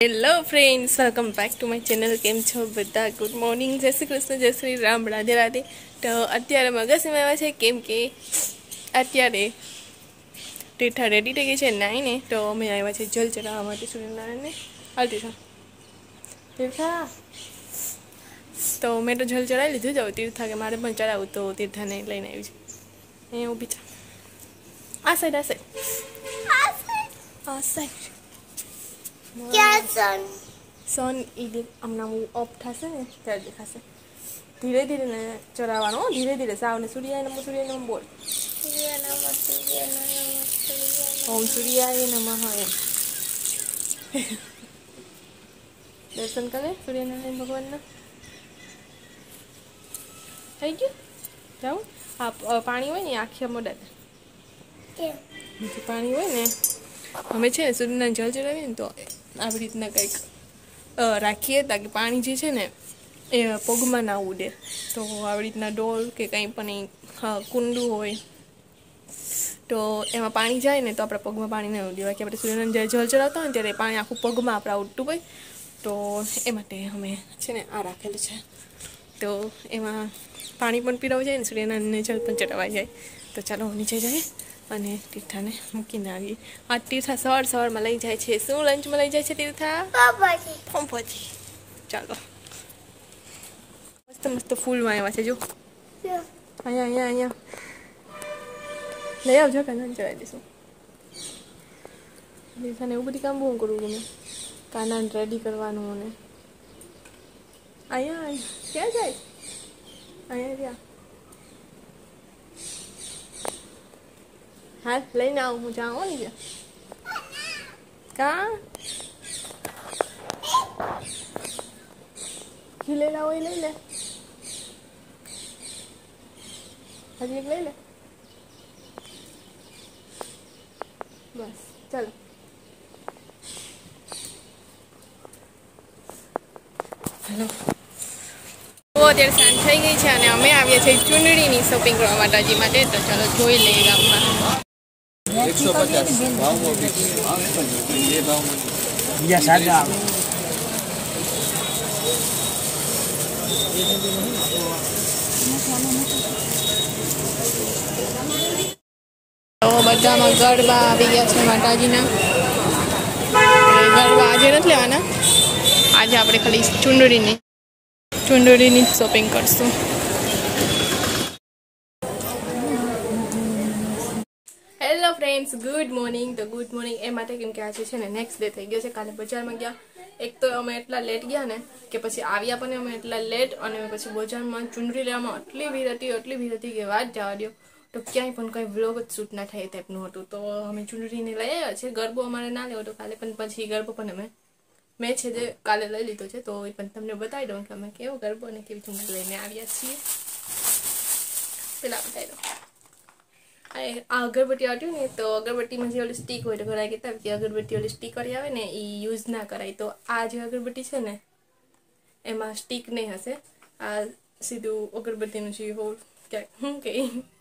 Hello friends, welcome back to my channel. કેમ છો બધા? ગુડ મોર્નિંગ, જય શ્રી કૃષ્ણ, જય શ્રી રામ, રાધે રાધે. તો અત્યારે મગજમાં આવ્યા છે કેમ કે અત્યારે તીર્થા રેડી થઈ ગઈ છે નાઈને, તો અમે આવ્યા છે જલ ચડાવવા માટે સૂર્યનારાયણને. હાલ તીર્થા તો મેં તો જલ ચડાવી લીધું જ. તીર્થા કે મારે પણ ચડાવું, તો તીર્થાને લઈને આવી છે. અહીંયા ઊભી છે. આ સાઈડ સન ઈડે હમણાં હું ઓફ થશે ને ત્યારે દેખાશે. ધીરે ધીરે ને ચડાવવાનો, ધીરે ધીરે. સાવને સૂર્યાય નમઃ બોલ. ઓમ સૂર્યાય નમઃ એમ. દર્શન કરે સૂર્યનારાયણ ભગવાનના. થઈ ગયું જાઉં. આ પાણી હોય ને આખી મોડા પાણી હોય ને, અમે છે ને સૂર્યનારાયણ જળ ચડાવીએ ને તો આવી રીતના કંઈક રાખીએ તાકે પાણી જે છે ને એ પગમાં ના ઉડે. તો આવી રીતના ડોલ કે કંઈ પણ કુંડું હોય તો એમાં પાણી જાય ને તો આપણા પગમાં પાણી ના ઉડે. બાકી આપણે સૂર્યનારાયણ જળ ચડાવતા હોય ને ત્યારે પાણી આખું પગમાં આપણા ઉડતું હોય. તો એ માટે અમે છે ને આ રાખેલું છે. તો એમાં પાણી પણ પીરાવું જાય ને સૂર્યનારાયણને જળ પણ ચડાવાઈ જાય. તો ચાલો નીચે જઈએ અને તીર્થાને મૂકીને આવીએ. આ તીર્થા સવારમાં લઈ જાય છે. શું લંચમાં લઈ જાય છે તીર્થા? પાઉંભાજી. ચાલો. મસ્ત મસ્ત ફૂલમાં આવ્યા છે જો. અહીંયા લઈ આવજો કે ના ચડાવી દઈશું. તીર્થાને એવું બધી કામ બહુ કરવું ગમે. કાનાને રેડી કરવાનું ને અહીંયા ક્યાં જાય? અહીંયા ત્યાં હા લઈને આવું. હું જાઉં ને કા ઘી લઈ લાવો. એ લઈ લે. હજી એક લઈ લે. બસ ચાલો. હેલો. અત્યારે સાંજ થઈ ગઈ છે અને અમે આવીએ છીએ ચૂંદડીની શોપિંગ કરવા માતાજી માટે. તો ચાલો જોઈ લઈએ ગામમાં. 150 તો બધામાં ગરબા આવી ગયા છે માતાજીના. ગરબા આજે નથી લેવાના, આજે આપણે ખાલી ચૂંદડીની શોપિંગ કરશું. Hello friends, good morning. તો ગુડ મોર્નિંગ એ માટે કેમ કે આજે છે ને નેક્સ્ટ ડે થઈ ગયો છે. કાલે બજારમાં ગયા. એક તો અમે એટલા લેટ ગયા ને કે પછી આવ્યા પણ અમે એટલા લેટ. અને પછી બજારમાં ચૂંદડી લેવામાં એટલી ભીડ હતી કે વાત જવા દો. તો ક્યાંય પણ કંઈ વ્લોગ જ શૂટ ના થાય ટાઈપનું હતું. તો અમે ચૂંદડીને લઈ આવ્યા છે. ગરબો અમારે ના લેવો તો કાલે, પણ પછી ગરબો પણ મેં છે જે કાલે લઈ લીધો છે. તો એ પણ તમને બતાવી દઉં કે અમે કેવો ગરબો અને કેવી ચૂંદડી લઈને આવ્યા છીએ. પેલા બતાવી દઉં. આ અગરબત્તી આવતી ને, તો અગરબત્તીમાં જે ઓલી સ્ટીક હોય તો ઘણા કહેતા કે અગરબત્તી ઓલી સ્ટીક કરી આવે ને એ યુઝ ના કરાય. તો આ જે અગરબત્તી છે ને એમાં સ્ટીક નહીં હશે. આ સીધું અગરબત્તીનું જે હોલ શું કે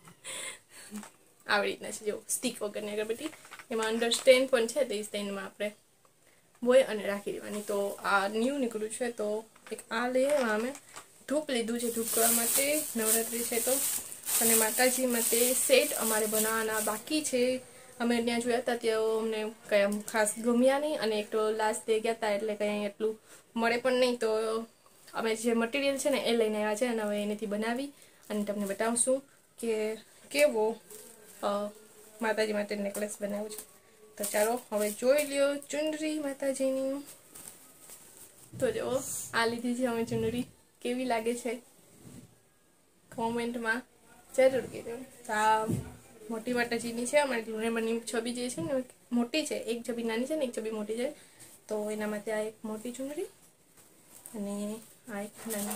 આવી રીતના છે જો, સ્ટીક વગરની અગરબત્તી. એમાં અંડર સ્ટેન્ડ પણ છે. તો એ સ્ટેન્ડમાં આપણે બોય અને રાખી દેવાની. તો આ ન્યૂ નીકળ્યું છે. તો એક આ લઈએ. અમે ધૂપ લીધું છે ધૂપ કરવા માટે. નવરાત્રિ છે તો. અને માતાજી માટે સેટ અમારે બનાવવાના બાકી છે. અમે ત્યાં જોયા હતા ત્યાં અમને કંઈ ખાસ ગમ્યા નહીં. અને એક તો લાસ્ટ ડે ગયા હતા એટલે કંઈ એટલું મળે પણ નહીં. તો અમે જે મટીરિયલ છે ને એ લઈને આવ્યા છે. અને હવે એનાથી બનાવી અને તમને બતાવશું કે કેવો માતાજી માટે નેકલેસ બનાવ્યો છે. તો ચાલો હવે જોઈ લ્યો ચુંદડી માતાજીની. તો જો આ લીધી છે અમે ચુંદડી. કેવી લાગે છે કોમેન્ટમાં જરૂર કહેજો. આ મોટી માતાજીની છે. અમારી લૂણેમની છબી જે છે ને મોટી છે. એક છબી નાની છે ને એક છબી મોટી છે. તો એના માટે આ એક મોટી ચુંદડી અને આ એક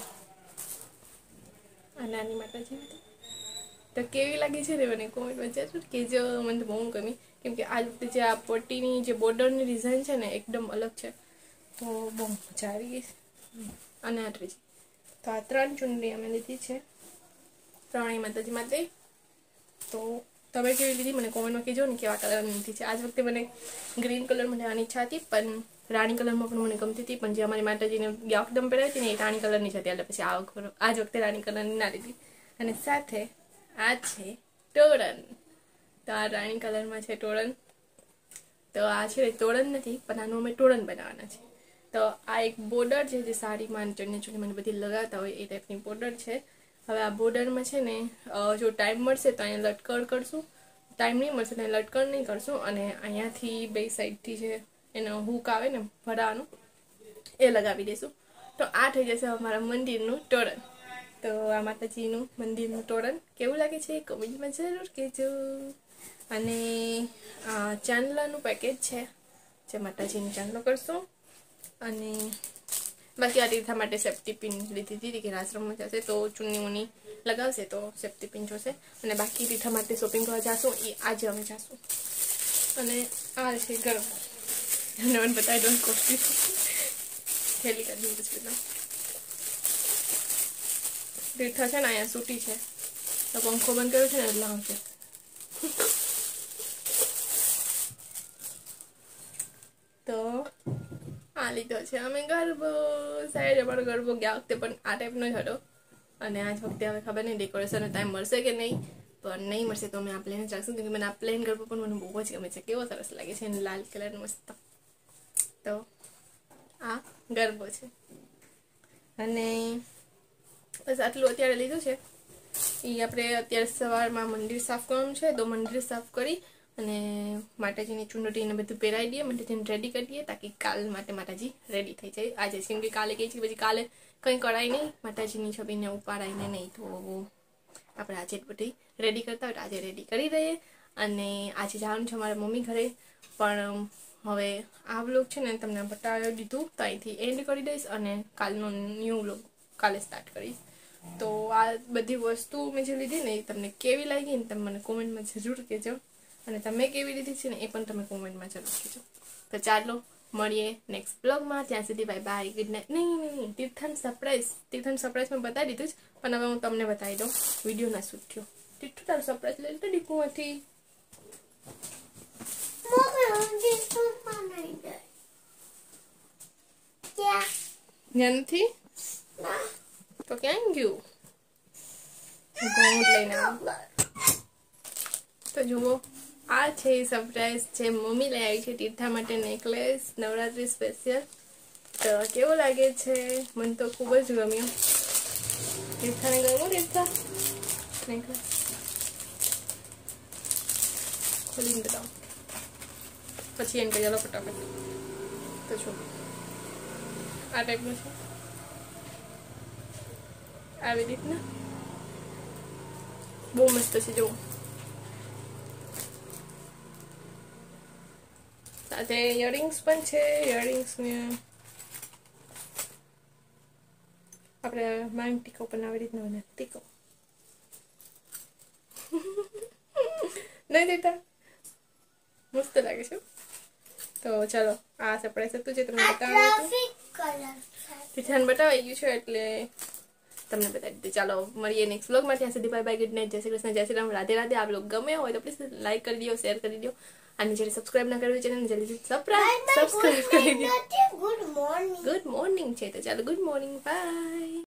નાની માતાજી હતી. તો કેવી લાગી છે ને મને કોમેન્ટમાં જરૂર કહેજો. મને તો બહુ ગમી. કેમ કે આ વખતે જે આ પટ્ટીની જે બોર્ડરની ડિઝાઇન છે ને એકદમ અલગ છે. તો બહુ મજા આવી ગઈ. અને આ ત્રીજી. તો આ 3 ચુંદડી અમે લીધી છે ત્રણેય માતાજી માટે. તો તમે કેવી લીધી મને કોમેન્ટમાં કહેજો ને કેવા કલરની લીધી છે. આજ વખતે મને ગ્રીન કલરમાં લેવાની ઈચ્છા હતી પણ રાણી કલરમાં પણ મને ગમતી હતી, પણ જે અમારી માતાજીને ગયા વખતે પહેરાવી હતી ને એ રાણી કલરની છે, એટલે પછી આ જ વખતે રાણી કલરની ના લીધી. અને સાથે આ છે તોરણ. તો આ રાણી કલરમાં છે તોરણ. તો આ છે તોરણ નથી, પણ આનું અમે તોરણ બનાવવાના છે. તો આ એક બોર્ડર છે જે સાડીમાં ચણિયા મને બધી લગાવતા હોય એ ટાઈપની બોર્ડર છે. હવે આ બોર્ડરમાં છે ને જો ટાઈમ મળશે તો અહીંયા લટકણ કરશું, ટાઈમ નહીં મળશે તો અહીંયા લટકણ નહીં કરશું, અને અહીંયાથી બે સાઈડથી છે એનો હૂક આવે ને ભરાવાનું એ લગાવી દઈશું. તો આ થઈ જશે અમારા મંદિરનું તોરણ. તો આ માતાજીનું મંદિરનું તોરણ કેવું લાગે છે કમેન્ટમાં જરૂર કહેજો. અને ચાંદલાનું પેકેજ છે જે માતાજીની ચાંદલો કરશું. અને બાકી આ તીર્થા માટે સેફ્ટી પિન લીધી હતી કે આશ્રમમાં જશે તો ચૂની ઊની લગાવશે તો સેફ્ટી પિન જોશે. અને બાકી તીર્થા માટે શોપિંગ કરવા જશું એ આજે અમે જશું. અને આ છે ગરબો, અને મને બતાવી દો કોસ્ટી થેલી કાઢી પછી બધા તીર્થા છે ને અહીંયા સૂટી છે તો પંખો બંધ કર્યો છે ને એટલે આવશે. તો આ લીધો છે અમે ગરબો. સાઈડ અમારો ગરબો ગયા વખતે પણ આ ટાઈપનો જ હતો, અને આજ વખતે હવે ખબર નહીં ડેકોરેશનનો ટાઈમ મળશે કે નહીં, પણ નહીં મળશે તો અમે આ પ્લેન જ રાખશું, કેમકે મને આ પ્લેન ગરબો પણ મને બહુ જ ગમે છે. કેવો સરસ લાગે છે એને લાલ કલર મસ્ત. તો આ ગરબો છે, અને બસ આટલું અત્યારે લીધું છે. એ આપણે અત્યારે સવારમાં મંદિર સાફ કરવાનું છે, તો મંદિર સાફ કરી અને માતાજીની ચુંદડીને બધું પહેરાવી દઈએ, માતાજીને રેડી કરી દઈએ તાકી કાલ માટે માતાજી રેડી થઈ જાય આજે. કેમ કે કાલે કહે છે પછી કાલે કંઈ કરાય નહીં, માતાજીની છબીને ઉપાડાઈને નહીં, તો આપણે આજે બધી રેડી કરતા હોય તો આજે રેડી કરી દઈએ. અને આજે જવાનું છે અમારા મમ્મી ઘરે, પણ હવે આ વ્લોગ છે ને તમને બતાવી દીધું તો અહીંથી એન્ડ કરી દઈશ, અને કાલનો ન્યૂ વ્લોગ કાલે સ્ટાર્ટ કરીશ. તો આ બધી વસ્તુ મેં જે લીધી ને એ તમને કેવી લાગી ને તમે મને કોમેન્ટમાં જરૂર કહેજો, અને તમે કેવી લીધી છે ને એ પણ તમે કોમેન્ટમાં જરૂર કહેજો. તો ચાલો મળીએ નેક્સ્ટ બ્લોગમાં, ત્યાં સુધી બાય બાય, ગુડ નાઇટ. નહીં તીર્થન સરપ્રાઈઝ મેં બતાવી દીધું જ, પણ હવે હું તમને બતાવી દઉં વિડીયો ના શૂટ થયો. તીર્થું તારું સરપ્રાઈઝ લઈ તો ડીકુમાંથી નથી તો ક્યાં ગયું? લઈને તો જુઓ આ છે સરપ્રાઈઝ જે મમ્મી લઈ આવી છે તીર્થા માટે નેકલેસ નવરાત્રી સ્પેશિયલ. તો કેવો લાગે છે? મને તો ખૂબ જ ગમ્યો. તીર્થાને ગમ્યો? તીર્થા નેકલેસ ખોલીને બતાવો પછી એમ કહી ચાલો ફટાફટ. તો જો આ ટાઈપનું છે, આવી રીતના બહુ મસ્ત છે. જો સાથે ઇયરિંગ્સ પણ છે. ઇયરિંગ્સને આપણે માંગ ટીકો પણ આવી રીતના બને ટીકો નહીં દેતા મસ્ત લાગે છે. તો ચાલો આ સરપ્રાઈઝ હતું જે તમને બતાવ્યું તીર્થાને બતાવાઈ ગયું છે એટલે તમને બતાવી દીધું. ચાલો મળીએ નેક્સ્ટ વ્લોગમાં, ત્યાં સુધી બાય બાય, ગુડ નાઇટ, જય શ્રી કૃષ્ણ, જય શ્રી રામ, રાધે રાધે. આ વ્લોગ ગમે હોય તો પ્લીઝ લાઈક કરી દો, શેર કરી દો, અને જ્યારે સબસ્ક્રાઇબ ના કર્યું ચેનલ જલ્દી સબસ્ક્રાઇબ કરી દો. ગુડ મોર્નિંગ છે તો ચાલો ગુડ મોર્નિંગ, બાય.